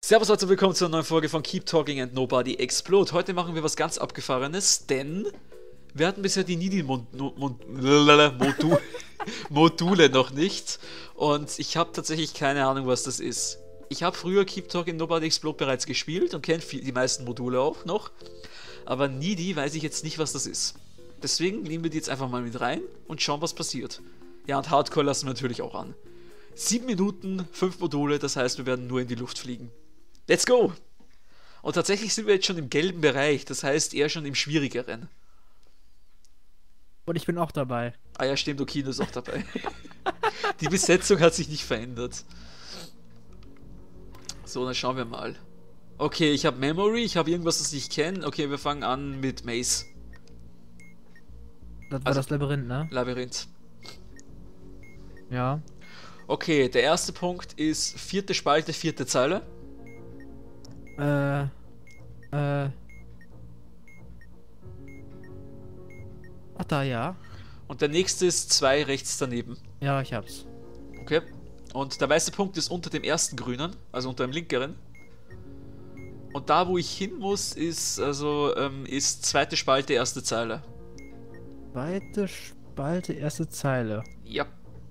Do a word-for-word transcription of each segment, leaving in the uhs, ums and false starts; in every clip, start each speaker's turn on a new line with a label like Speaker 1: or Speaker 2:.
Speaker 1: Servus Leute, willkommen zu einer neuen Folge von Keep Talking and Nobody Explode. Heute machen wir was ganz Abgefahrenes, denn wir hatten bisher die Needy-Module Module noch nicht und ich habe tatsächlich keine Ahnung, was das ist. Ich habe früher Keep Talking and Nobody Explode bereits gespielt und kenne die meisten Module auch noch, aber Needy weiß ich jetzt nicht, was das ist. Deswegen nehmen wir die jetzt einfach mal mit rein und schauen, was passiert. Ja, und Hardcore lassen wir natürlich auch an. Sieben Minuten, fünf Module, das heißt, wir werden nur in die Luft fliegen. Let's go! Und tatsächlich sind wir jetzt schon im gelben Bereich, das heißt eher schon im schwierigeren.
Speaker 2: Und ich bin auch dabei.
Speaker 1: Ah ja, stimmt, Okino ist auch dabei. Die Besetzung hat sich nicht verändert. So, dann schauen wir mal. Okay, ich habe Memory, ich habe irgendwas, das ich kenne. Okay, wir fangen an mit Maze.
Speaker 2: Das war
Speaker 1: Also,
Speaker 2: das Labyrinth, ne?
Speaker 1: Labyrinth.
Speaker 2: Ja.
Speaker 1: Okay, der erste Punkt ist vierte Spalte, vierte Zeile.
Speaker 2: Äh. Äh. Ach da, ja.
Speaker 1: Und der nächste ist zwei rechts daneben.
Speaker 2: Ja, ich hab's.
Speaker 1: Okay. Und der weiße Punkt ist unter dem ersten grünen, also unter dem linkeren. Und da, wo ich hin muss, ist also ähm, ist zweite Spalte, erste Zeile.
Speaker 2: Zweite Spalte, erste Zeile.
Speaker 1: Ja.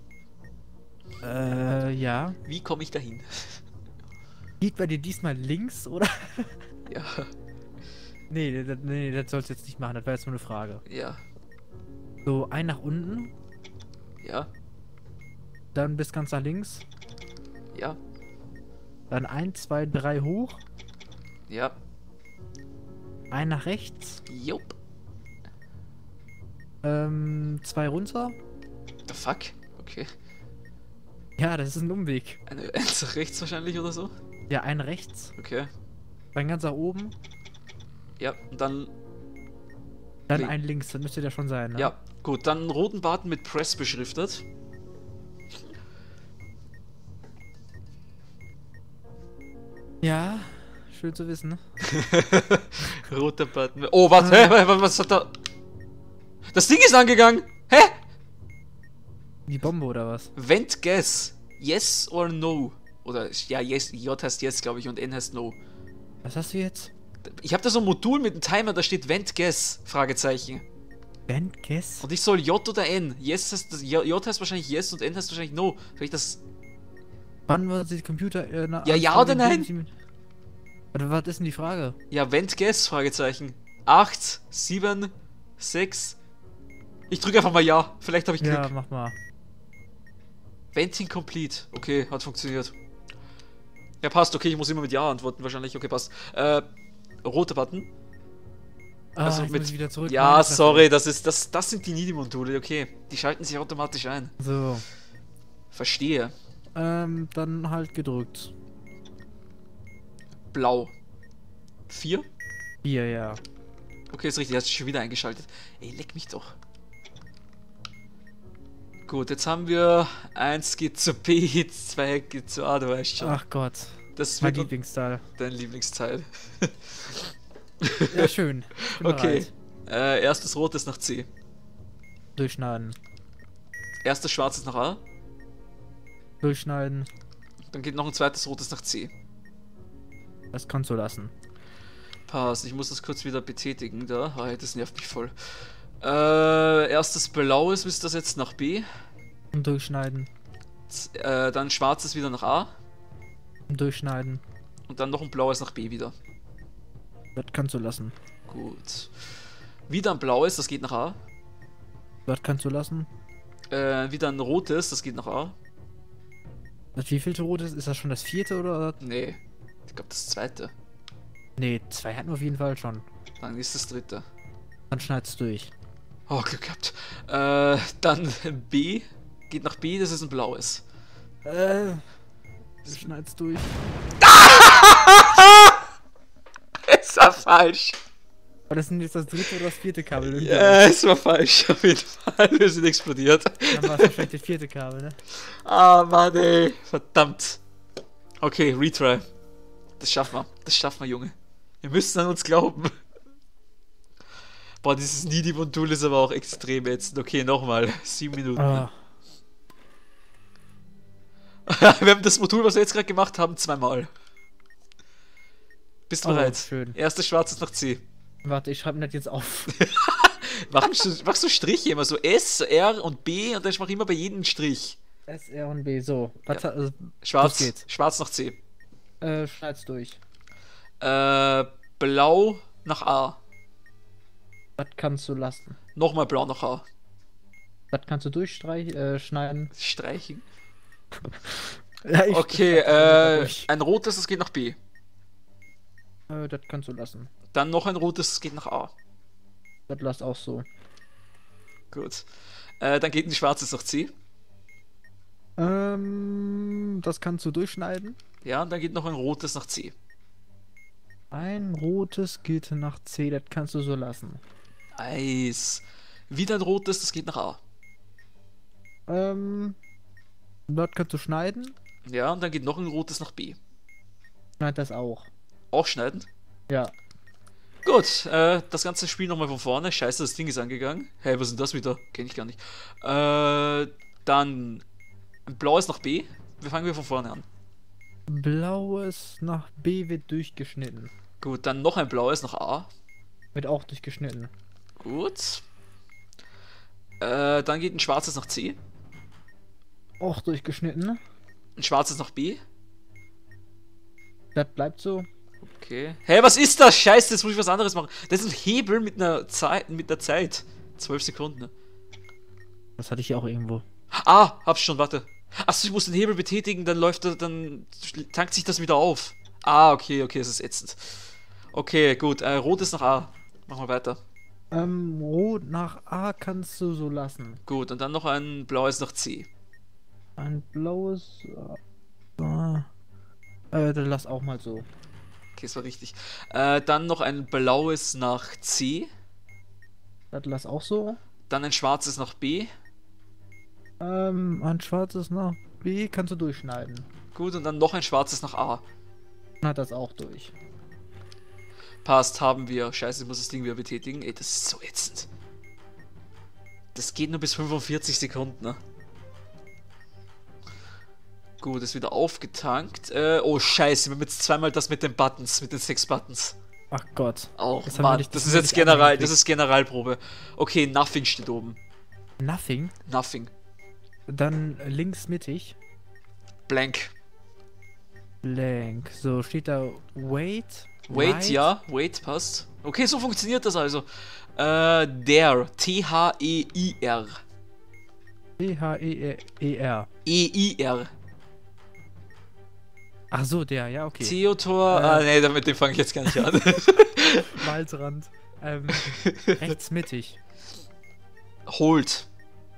Speaker 2: Äh, ja.
Speaker 1: Wie komme ich dahin?
Speaker 2: Liegt bei dir diesmal links, oder?
Speaker 1: Ja.
Speaker 2: Nee, das, nee, das sollst du jetzt nicht machen, das war jetzt nur eine Frage.
Speaker 1: Ja.
Speaker 2: So, ein nach unten,
Speaker 1: Ja.
Speaker 2: dann bis ganz nach links,
Speaker 1: Ja.
Speaker 2: dann ein, zwei, drei hoch,
Speaker 1: Ja.
Speaker 2: ein nach rechts,
Speaker 1: Jupp.
Speaker 2: ähm, zwei runter.
Speaker 1: The fuck? Okay.
Speaker 2: Ja, das ist ein Umweg.
Speaker 1: Eine eins nach rechts wahrscheinlich oder so?
Speaker 2: Ja, ein rechts,
Speaker 1: Okay.
Speaker 2: dann ganz nach oben,
Speaker 1: Ja, und dann...
Speaker 2: dann
Speaker 1: Nee.
Speaker 2: ein links, das müsste der schon sein, ne?
Speaker 1: Ja, gut, dann einen roten Button mit Press beschriftet.
Speaker 2: Ja, schön zu wissen, ne?
Speaker 1: Roter Button. Oh, warte, hä? Was hat da... Das Ding ist angegangen! Hä?
Speaker 2: Die Bombe oder was?
Speaker 1: Vent Guess. Yes or no. Oder, ja, yes, J heißt yes, glaube ich, und N heißt no.
Speaker 2: Was hast du jetzt?
Speaker 1: Ich habe da so ein Modul mit einem Timer, da steht Vent Guess, Fragezeichen.
Speaker 2: Vent Guess?
Speaker 1: Und ich soll J oder N. Yes heißt, das, J, J heißt wahrscheinlich yes und N heißt wahrscheinlich no. Soll ich das...
Speaker 2: Wann war die Computer... Äh, na,
Speaker 1: Ja, ja oder nein?
Speaker 2: Warte, was ist denn die Frage?
Speaker 1: Ja, Vent Guess, Fragezeichen. acht, sieben, sechs... Ich drücke einfach mal ja. Vielleicht habe ich Glück.
Speaker 2: Ja, mach mal.
Speaker 1: Venting complete. Okay, hat funktioniert. Ja, passt. Okay, ich muss immer mit ja antworten wahrscheinlich. Okay, passt. Äh, roter Button.
Speaker 2: Ah,
Speaker 1: Also
Speaker 2: jetzt
Speaker 1: mit-
Speaker 2: muss ich wieder zurück.
Speaker 1: Ja,
Speaker 2: Meine
Speaker 1: sorry, das ist das das sind die Needy-Module. Okay, die schalten sich automatisch ein.
Speaker 2: Fresse. So.
Speaker 1: Verstehe.
Speaker 2: Ähm, dann halt gedrückt.
Speaker 1: Blau. vier?
Speaker 2: Hier, ja.
Speaker 1: Okay, ist richtig, hast du schon wieder eingeschaltet. Ey, leck mich doch. Gut, jetzt haben wir eins geht zu B, zwei geht zu A, du weißt schon.
Speaker 2: Ach Gott.
Speaker 1: Das
Speaker 2: Mein
Speaker 1: wird
Speaker 2: Lieblingsteil.
Speaker 1: dein Lieblingsteil.
Speaker 2: Ja, schön. Ich bin
Speaker 1: Okay.
Speaker 2: bereit.
Speaker 1: Äh, erstes Rotes nach C.
Speaker 2: Durchschneiden.
Speaker 1: Erstes Schwarzes nach A.
Speaker 2: Durchschneiden.
Speaker 1: Dann geht noch ein zweites Rotes nach C.
Speaker 2: Das kannst du lassen.
Speaker 1: Passt, ich muss das kurz wieder betätigen da. Ah, das nervt mich voll. Äh, erstes Blaues ist das jetzt nach B.
Speaker 2: Und durchschneiden.
Speaker 1: Z äh, dann Schwarzes wieder nach A.
Speaker 2: Und durchschneiden.
Speaker 1: Und dann noch ein Blaues nach B wieder.
Speaker 2: Das kannst du lassen.
Speaker 1: Gut. Wieder ein Blaues, das geht nach A.
Speaker 2: Das kannst du lassen.
Speaker 1: Äh, wieder ein Rotes, das geht nach A.
Speaker 2: Das wievielte Rot ist? Ist das schon das vierte oder?
Speaker 1: Nee, ich glaube das zweite.
Speaker 2: Nee, zwei hatten wir auf jeden Fall schon.
Speaker 1: Dann ist das dritte.
Speaker 2: Dann schneidest du durch.
Speaker 1: Oh, Glück gehabt. Äh, dann B. Geht nach B, das ist ein blaues.
Speaker 2: Äh. Du schneidest durch.
Speaker 1: Es war falsch.
Speaker 2: Aber das sind jetzt das dritte oder das vierte Kabel.
Speaker 1: Ja, es war falsch, auf jeden Fall. Wir sind explodiert.
Speaker 2: Dann war es wahrscheinlich das vierte Kabel, ne?
Speaker 1: Ah, Mann, ey. Verdammt. Okay, retry. Das schaffen wir. Das schaffen wir, Junge. Wir müssen an uns glauben. Boah, dieses Needy-Modul ist aber auch extrem ätzend. Okay, nochmal. Sieben Minuten.
Speaker 2: Ah.
Speaker 1: Wir haben das Modul, was wir jetzt gerade gemacht haben, zweimal. Bist du
Speaker 2: Oh,
Speaker 1: bereit?
Speaker 2: schön.
Speaker 1: Erstes Schwarz ist nach C.
Speaker 2: Warte, ich schreibe mir das jetzt auf.
Speaker 1: Machst du, machst du Striche immer so S, R und B und dann mach ich immer bei jedem Strich.
Speaker 2: S, R und B, so. Was,
Speaker 1: Ja.
Speaker 2: also,
Speaker 1: Schwarz,
Speaker 2: geht's.
Speaker 1: Schwarz nach C.
Speaker 2: äh, schneid's durch.
Speaker 1: Äh, Blau nach A.
Speaker 2: Das kannst du lassen.
Speaker 1: Nochmal Blau nach A.
Speaker 2: Das kannst du durchstreichen, äh, schneiden.
Speaker 1: Streichen.
Speaker 2: Ja, ich-
Speaker 1: Okay,
Speaker 2: das-
Speaker 1: äh, ein rotes, das geht nach B.
Speaker 2: äh, das kannst du lassen.
Speaker 1: Dann noch ein rotes, das geht nach A.
Speaker 2: Das lass auch so.
Speaker 1: Gut. Äh, dann geht ein schwarzes nach C.
Speaker 2: Ähm, das kannst du durchschneiden.
Speaker 1: Ja, und dann geht noch ein rotes nach C.
Speaker 2: Ein rotes geht nach C, das kannst du so lassen.
Speaker 1: Eis. Wieder ein rotes, das geht nach A.
Speaker 2: Ähm, das kannst du schneiden.
Speaker 1: Ja, und dann geht noch ein rotes nach B.
Speaker 2: Schneid das auch.
Speaker 1: Auch schneiden.
Speaker 2: Ja.
Speaker 1: Gut, äh, das ganze Spiel nochmal von vorne. Scheiße, das Ding ist angegangen. Hey, was ist denn das wieder? Kenn ich gar nicht. Äh, dann ein blaues nach B. Wir fangen wir von vorne an.
Speaker 2: Blaues nach B wird durchgeschnitten.
Speaker 1: Gut, dann noch ein blaues nach A.
Speaker 2: Wird auch durchgeschnitten.
Speaker 1: Gut. Äh, dann geht ein schwarzes nach C.
Speaker 2: Auch durchgeschnitten.
Speaker 1: Ein schwarzes nach B.
Speaker 2: Das bleibt so.
Speaker 1: Okay. Hä, was ist das? Scheiße, jetzt muss ich was anderes machen. Das ist ein Hebel mit einer Zeit. Mit einer Zeit. Zwölf Sekunden. Ne?
Speaker 2: Das hatte ich ja auch irgendwo.
Speaker 1: Ah, hab's schon, warte. Achso, ich muss den Hebel betätigen, dann läuft er, dann tankt sich das wieder auf. Ah, okay, okay, es ist ätzend. Okay, gut. Äh, rot ist nach A. Machen wir weiter.
Speaker 2: Ähm, rot nach A kannst du so lassen.
Speaker 1: Gut, und dann noch ein blaues nach C.
Speaker 2: Ein blaues. Äh, äh, dann lass auch mal so.
Speaker 1: Okay, das war richtig. Äh, dann noch ein blaues nach C.
Speaker 2: Das lass auch so.
Speaker 1: Dann ein schwarzes nach B.
Speaker 2: Ähm, ein schwarzes nach B kannst du durchschneiden.
Speaker 1: Gut, und dann noch ein schwarzes nach A.
Speaker 2: Schneid das auch durch.
Speaker 1: Passt, haben wir. Scheiße, ich muss das Ding wieder betätigen. Ey, das ist so ätzend. Das geht nur bis fünfundvierzig Sekunden, ne? Gut, ist wieder aufgetankt. Äh, oh Scheiße, wir haben jetzt zweimal das mit den Buttons, mit den sechs Buttons.
Speaker 2: Ach Gott.
Speaker 1: Oh
Speaker 2: Das haben wir
Speaker 1: Mann,
Speaker 2: nicht-
Speaker 1: das
Speaker 2: das
Speaker 1: ist
Speaker 2: haben wir
Speaker 1: jetzt
Speaker 2: nicht
Speaker 1: General,
Speaker 2: angeklickt.
Speaker 1: das ist Generalprobe. Okay, Nothing steht oben.
Speaker 2: Nothing.
Speaker 1: Nothing.
Speaker 2: Dann links mittig.
Speaker 1: Blank.
Speaker 2: Blank. So, steht da Wait.
Speaker 1: Wait,
Speaker 2: right.
Speaker 1: ja, wait, passt. Okay, so funktioniert das also. Äh, der. T H E I R.
Speaker 2: T H E E R.
Speaker 1: E I R.
Speaker 2: Ach so, der, ja, okay.
Speaker 1: Theodor.
Speaker 2: Äh.
Speaker 1: Ah, nee, damit den fange ich jetzt gar nicht an.
Speaker 2: Waldrand. Ähm, rechts mittig.
Speaker 1: Hold.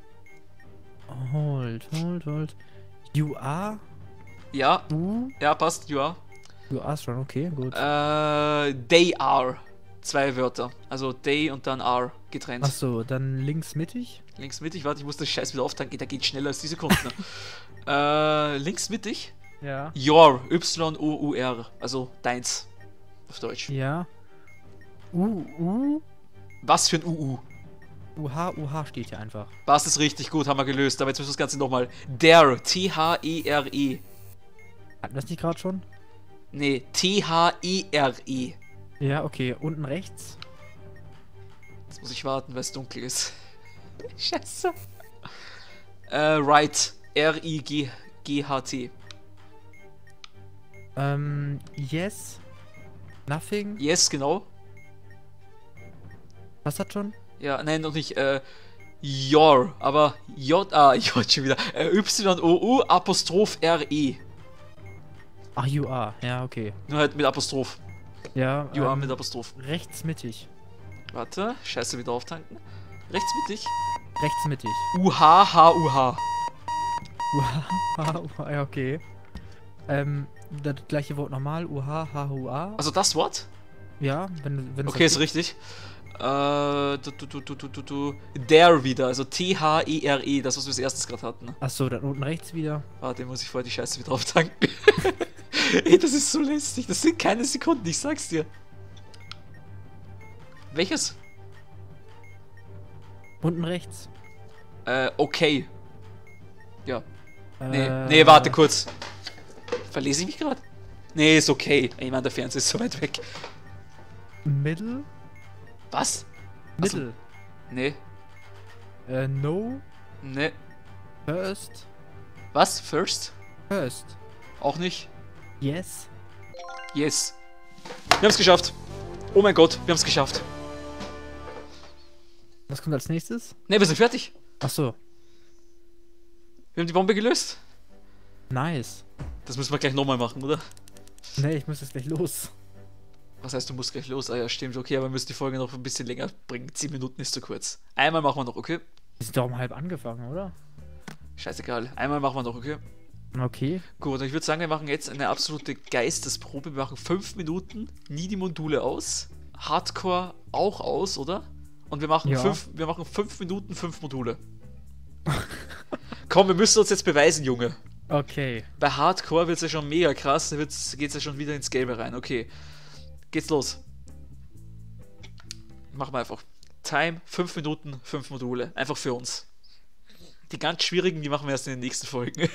Speaker 2: Hold, hold, hold. You are?
Speaker 1: Ja,
Speaker 2: U?
Speaker 1: ja, passt, ja.
Speaker 2: You are schon, okay, gut.
Speaker 1: Äh, they are. Zwei Wörter. Also they und dann are getrennt.
Speaker 2: Ach so, dann links mittig.
Speaker 1: Links mittig, warte, ich muss das Scheiß wieder auftanken. Der geht schneller als die Sekunden. äh, links mittig.
Speaker 2: Ja.
Speaker 1: Your. Y-O-U-R. Also deins. Auf Deutsch.
Speaker 2: Ja. U, U?
Speaker 1: Was für ein U-U?
Speaker 2: U H, U H steht hier einfach.
Speaker 1: War es richtig gut, haben wir gelöst. Aber jetzt müssen wir das Ganze nochmal. Der. T H E R E.
Speaker 2: Hatten wir das nicht gerade schon?
Speaker 1: Nee, T H E R E.
Speaker 2: Ja, okay. Unten rechts.
Speaker 1: Jetzt muss ich warten, weil es dunkel ist. Scheiße. Äh, right. R I G G H T.
Speaker 2: Ähm, yes. Nothing.
Speaker 1: Yes, genau.
Speaker 2: Was hat schon?
Speaker 1: Ja, nein, noch nicht. Äh, your. Aber J, ah, J schon wieder. Äh, Y-O-U Apostroph R E.
Speaker 2: Ach, you are. Ja, okay.
Speaker 1: Nur halt mit Apostroph.
Speaker 2: Ja,
Speaker 1: You are
Speaker 2: ähm,
Speaker 1: mit Apostroph.
Speaker 2: rechts mittig.
Speaker 1: Warte, Scheiße, wieder auftanken. Rechts mittig.
Speaker 2: Rechts mittig.
Speaker 1: U-H-H-U-H.
Speaker 2: U H, U H, ja, okay. Ähm, das gleiche Wort nochmal. U H, H, U A.
Speaker 1: Also das Wort?
Speaker 2: Ja, wenn, wenn es
Speaker 1: Okay,
Speaker 2: das
Speaker 1: ist richtig. Äh, du, du, du, du, du, du, du. Der wieder, also T H E R E, das, was wir als erstes gerade hatten.
Speaker 2: Achso, dann unten rechts wieder.
Speaker 1: Warte, muss ich vorher die Scheiße wieder auftanken. Ey, das ist so lästig. Das sind keine Sekunden, ich sag's dir. Welches?
Speaker 2: Unten rechts.
Speaker 1: Äh, okay. Ja. Nee,
Speaker 2: Äh,
Speaker 1: nee, warte kurz. Verlese ich mich gerade? Nee, ist okay. Ich meine, der Fernseher ist so weit weg.
Speaker 2: Middle?
Speaker 1: Was? Achso,
Speaker 2: Middle.
Speaker 1: nee,
Speaker 2: Äh, no.
Speaker 1: nee.
Speaker 2: First.
Speaker 1: Was? First?
Speaker 2: First.
Speaker 1: Auch nicht?
Speaker 2: Yes.
Speaker 1: Yes. Wir haben es geschafft. Oh mein Gott, wir haben es geschafft.
Speaker 2: Was kommt als nächstes?
Speaker 1: Ne, wir sind fertig.
Speaker 2: Ach so.
Speaker 1: Wir haben die Bombe gelöst.
Speaker 2: Nice.
Speaker 1: Das müssen wir gleich nochmal machen, oder?
Speaker 2: Nee, ich muss jetzt gleich los.
Speaker 1: Was heißt, du musst gleich los? Ah ja, stimmt. Okay, aber wir müssen die Folge noch ein bisschen länger bringen. Zehn Minuten ist zu kurz. Einmal machen wir noch, okay?
Speaker 2: Wir sind doch um halb angefangen, oder?
Speaker 1: Scheißegal. Einmal machen wir noch, okay?
Speaker 2: Okay.
Speaker 1: Gut, ich würde sagen, wir machen jetzt eine absolute Geistesprobe. Wir machen fünf Minuten, nie die Module aus. Hardcore auch aus, oder? Und wir machen,
Speaker 2: Ja.
Speaker 1: fünf, wir machen fünf Minuten, fünf Module. Komm, wir müssen uns jetzt beweisen, Junge.
Speaker 2: Okay.
Speaker 1: Bei Hardcore wird es ja schon mega krass, da geht es ja schon wieder ins Gelbe rein. Okay, geht's los. Machen wir einfach. Time, fünf Minuten, fünf Module. Einfach für uns. Die ganz schwierigen, die machen wir erst in den nächsten Folgen.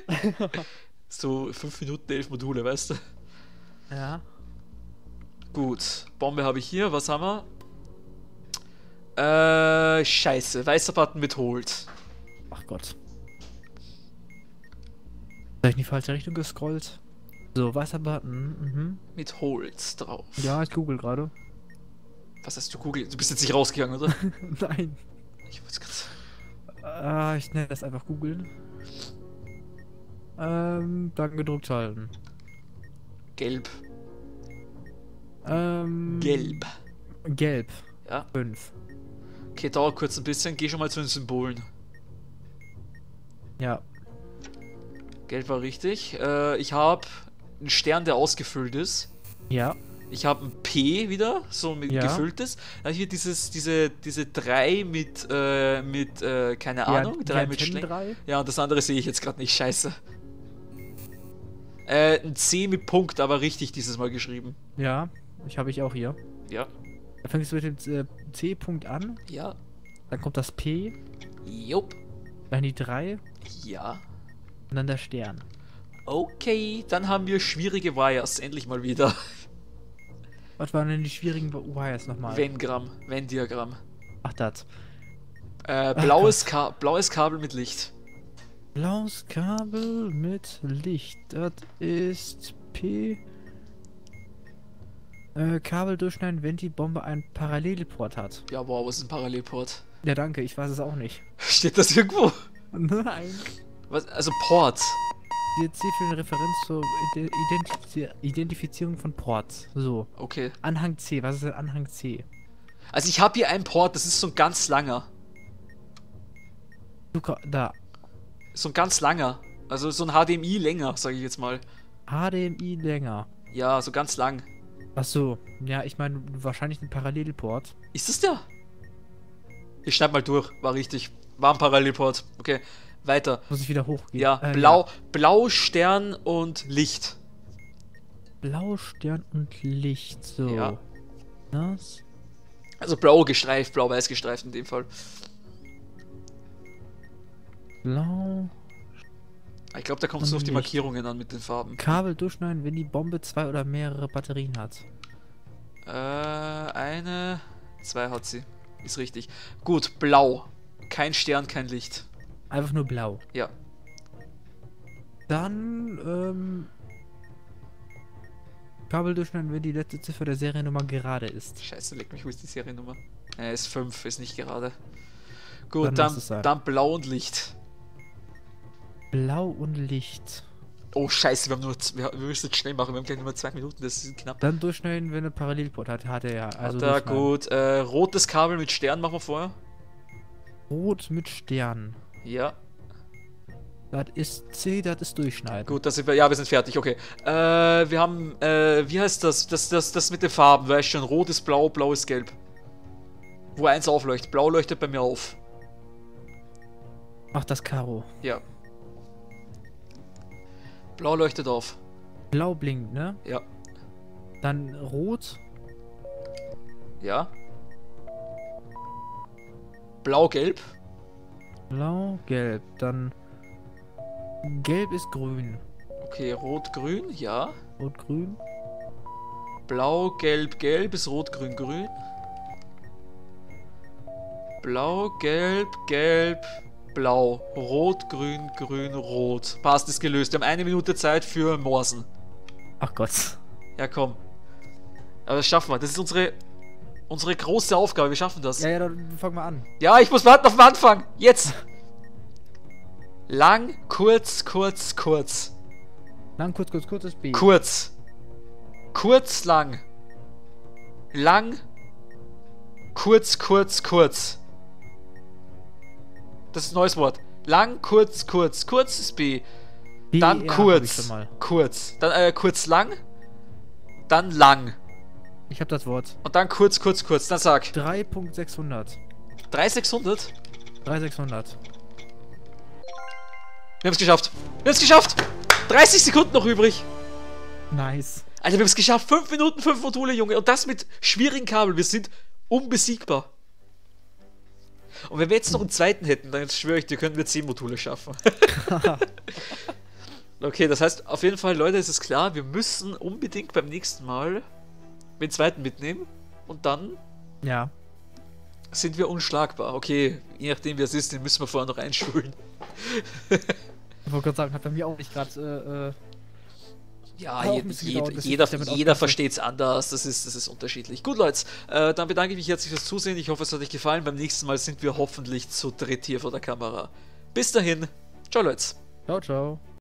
Speaker 1: So fünf Minuten, elf Module, weißt du?
Speaker 2: Ja.
Speaker 1: Gut, Bombe habe ich hier. Was haben wir? Äh, scheiße. Weißer Button mit Hold.
Speaker 2: Ach Gott. Habe ich in die falsche Richtung gescrollt? So, weißer Button. Mhm.
Speaker 1: Mit Hold drauf.
Speaker 2: Ja, ich google gerade.
Speaker 1: Was hast du googelt? Du bist jetzt nicht rausgegangen, oder?
Speaker 2: Nein.
Speaker 1: Ich wollte gerade.
Speaker 2: Ah, ich nenne das einfach googeln. Ähm, dann gedrückt halten.
Speaker 1: Gelb.
Speaker 2: Ähm.
Speaker 1: Gelb.
Speaker 2: Gelb.
Speaker 1: Ja.
Speaker 2: fünf.
Speaker 1: Okay, dauert kurz ein bisschen. Geh schon mal zu den Symbolen.
Speaker 2: Ja.
Speaker 1: Gelb war richtig. Äh, ich habe einen Stern, der ausgefüllt ist.
Speaker 2: Ja.
Speaker 1: Ich habe ein P wieder, so mit
Speaker 2: Ja.
Speaker 1: gefülltes. Dann hier dieses, diese, diese drei mit, äh, mit, äh, keine
Speaker 2: Die
Speaker 1: Ahnung,
Speaker 2: An-
Speaker 1: drei
Speaker 2: die
Speaker 1: mit
Speaker 2: Antennen
Speaker 1: Schlägen.
Speaker 2: drei?
Speaker 1: Ja, und das andere sehe ich jetzt gerade nicht, scheiße. Äh, ein C mit Punkt, aber richtig dieses Mal geschrieben.
Speaker 2: Ja. Ich habe ich auch hier.
Speaker 1: Ja.
Speaker 2: Da fängst du mit dem äh, C-Punkt an.
Speaker 1: Ja.
Speaker 2: Dann kommt das P.
Speaker 1: Jupp.
Speaker 2: Dann die drei.
Speaker 1: Ja.
Speaker 2: Und dann der Stern.
Speaker 1: Okay, dann haben wir schwierige Wires, endlich mal wieder.
Speaker 2: Was waren denn die schwierigen Wires nochmal?
Speaker 1: Venn-Gramm, Venn-Diagramm.
Speaker 2: Ach, das.
Speaker 1: Äh, blaues, Ka blaues Kabel mit Licht.
Speaker 2: Blaues Kabel mit Licht. Das ist P. Äh, Kabel durchschneiden, wenn die Bombe einen Parallelport hat.
Speaker 1: Ja, wow, was ist ein Parallelport?
Speaker 2: Ja, danke, ich weiß es auch nicht.
Speaker 1: Steht das irgendwo?
Speaker 2: Nein.
Speaker 1: Was? Also Port.
Speaker 2: Die C für eine Referenz zur Ide- Identifiz Identifizierung von Ports. So.
Speaker 1: Okay.
Speaker 2: Anhang C. Was ist denn Anhang C?
Speaker 1: Also ich habe hier einen Port, das ist so ein ganz langer.
Speaker 2: Du, ko- da.
Speaker 1: So ein ganz langer. Also so ein H D M I länger, sage ich jetzt mal.
Speaker 2: H D M I länger.
Speaker 1: Ja, so ganz lang.
Speaker 2: Ach so. Ja, ich meine wahrscheinlich ein Parallelport.
Speaker 1: Ist das der? Ich schneid mal durch. War richtig. War ein Parallelport. Okay. Weiter.
Speaker 2: Muss ich wieder hochgehen?
Speaker 1: Ja,
Speaker 2: Äh,
Speaker 1: blau, blau, Stern und Licht.
Speaker 2: Blau, Stern und Licht. So.
Speaker 1: Ja.
Speaker 2: Das.
Speaker 1: Also blau gestreift, blau-weiß gestreift in dem Fall.
Speaker 2: Blau.
Speaker 1: Ich glaube, da kommt es
Speaker 2: Und
Speaker 1: nur auf die
Speaker 2: Licht.
Speaker 1: Markierungen an mit den Farben.
Speaker 2: Kabel durchschneiden, wenn die Bombe zwei oder mehrere Batterien hat.
Speaker 1: Äh, eine, zwei hat sie. Ist richtig. Gut, blau. Kein Stern, kein Licht.
Speaker 2: Einfach nur blau.
Speaker 1: Ja.
Speaker 2: Dann, ähm. Kabel durchschneiden, wenn die letzte Ziffer der Seriennummer gerade ist.
Speaker 1: Scheiße, leck mich, wo ist die Seriennummer? Äh, ist fünf, ist nicht gerade. Gut,
Speaker 2: Dann
Speaker 1: dann,
Speaker 2: lass es sein.
Speaker 1: dann blau und Licht.
Speaker 2: Blau und Licht.
Speaker 1: Oh, scheiße, wir haben nur, z- wir, wir müssen jetzt schnell machen, wir haben gleich nur zwei Minuten, das ist knapp.
Speaker 2: Dann durchschneiden, wenn eine Parallelport hat. Hat er ja. Also
Speaker 1: da,
Speaker 2: durchschneiden.
Speaker 1: gut, äh, rotes Kabel mit Stern machen wir vorher.
Speaker 2: Rot mit Stern.
Speaker 1: Ja,
Speaker 2: Das ist C, das ist durchschneiden.
Speaker 1: gut, das sind wir, ja, wir sind fertig, okay. Äh, wir haben, äh, wie heißt das? Das, das, das mit den Farben, weißt schon, rot ist blau, blau ist gelb. Wo eins aufleuchtet, blau leuchtet bei mir auf.
Speaker 2: Ach, das Karo.
Speaker 1: Ja. Blau leuchtet auf.
Speaker 2: Blau blinkt, ne?
Speaker 1: Ja.
Speaker 2: Dann rot.
Speaker 1: Ja. Blau-gelb.
Speaker 2: Blau, gelb. Dann gelb ist grün.
Speaker 1: Okay, rot-grün, ja.
Speaker 2: Rot, grün.
Speaker 1: Blau, gelb, gelb ist rot, grün, grün. Blau, gelb, gelb, blau. Rot, grün, grün, rot. Passt, ist gelöst. Wir haben eine Minute Zeit für Morsen.
Speaker 2: Ach Gott.
Speaker 1: Ja, komm. Aber das schaffen wir. Das ist unsere, unsere große Aufgabe. Wir schaffen das.
Speaker 2: Ja, ja, dann fang mal an.
Speaker 1: Ja, ich muss warten auf den Anfang. Jetzt. Lang, kurz, kurz, kurz.
Speaker 2: Lang, kurz, kurz, kurz ist B.
Speaker 1: Kurz. Kurz, lang. Lang. Kurz, kurz, kurz. Das ist ein neues Wort. Lang, kurz, kurz. Kurz ist B.
Speaker 2: B,
Speaker 1: Dann
Speaker 2: R hab ich
Speaker 1: kurz.
Speaker 2: schon mal.
Speaker 1: Kurz. Dann äh, kurz, lang. Dann lang.
Speaker 2: Ich hab das Wort.
Speaker 1: Und dann kurz, kurz, kurz. Dann sag.
Speaker 2: drei Punkt sechshundert.
Speaker 1: drei sechshundert.
Speaker 2: drei sechshundert.
Speaker 1: Wir haben es geschafft. Wir haben es geschafft. dreißig Sekunden noch übrig.
Speaker 2: Nice.
Speaker 1: Alter, wir haben es geschafft. fünf Minuten, fünf Module, Junge. Und das mit schwierigen Kabel. Wir sind unbesiegbar. Und wenn wir jetzt noch einen zweiten hätten, dann schwöre ich dir, können wir zehn Module schaffen. Okay, das heißt, auf jeden Fall, Leute, ist es klar, wir müssen unbedingt beim nächsten Mal den zweiten mitnehmen. Und dann
Speaker 2: Ja.
Speaker 1: sind wir unschlagbar. Okay, je nachdem, wie es ist, den müssen wir vorher noch einschulen.
Speaker 2: Ich wollte gerade sagen, hat bei mir auch nicht gerade, äh,
Speaker 1: Ja,
Speaker 2: Hat auch
Speaker 1: je,
Speaker 2: ein bisschen
Speaker 1: jed,
Speaker 2: gedauert, bis ich
Speaker 1: jeder,
Speaker 2: damit
Speaker 1: jeder
Speaker 2: aufpasse.
Speaker 1: versteht es anders, das ist, das ist unterschiedlich. Gut, Leute, äh, dann bedanke ich mich herzlich fürs Zusehen. Ich hoffe, es hat euch gefallen. Beim nächsten Mal sind wir hoffentlich zu dritt hier vor der Kamera. Bis dahin, ciao, Leute.
Speaker 2: ciao, ciao.